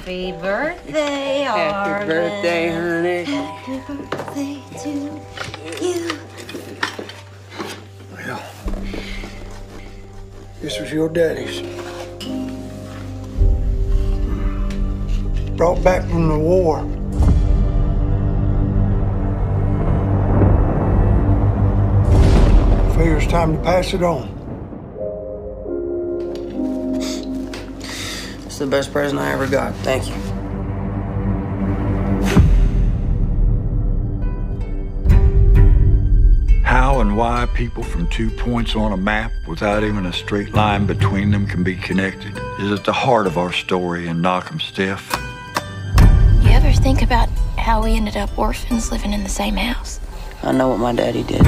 Happy birthday, Arvin. Happy birthday, honey. Happy birthday to you. Well, this was your daddy's. Brought back from the war. Figure it's time to pass it on. It's the best present I ever got. Thank you. How and why people from 2 points on a map without even a straight line between them can be connected is at the heart of our story in Knockemstiff. You ever think about how we ended up orphans living in the same house? I know what my daddy did.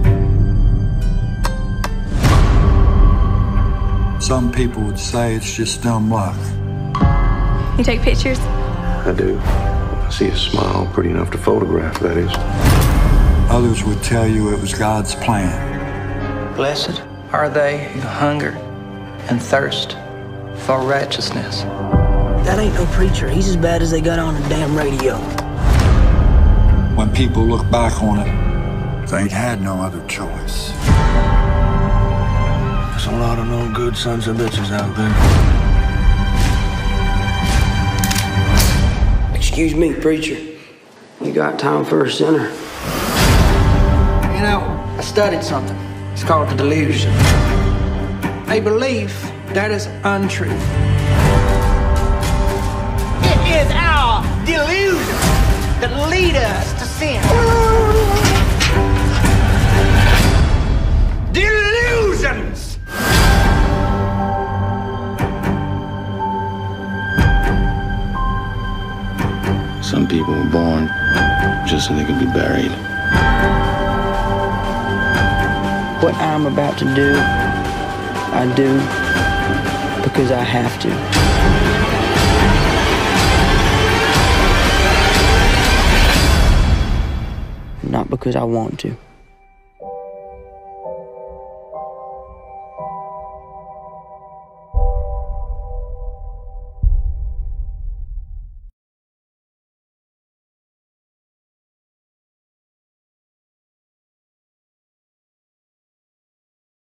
Some people would say it's just dumb luck. You take pictures? I do. I see a smile pretty enough to photograph, that is. Others would tell you it was God's plan. Blessed are they who hunger and thirst for righteousness. That ain't no preacher. He's as bad as they got on the damn radio. When people look back on it, they had no other choice. There's a lot of no good sons of bitches out there. Excuse me, preacher. You got time for a sinner? You know, I studied something. It's called the delusion. A belief that is untrue. It is our delusion that lead us to sin. Delusions! Some people were born just so they could be buried. What I'm about to do, I do because I have to. Not because I want to.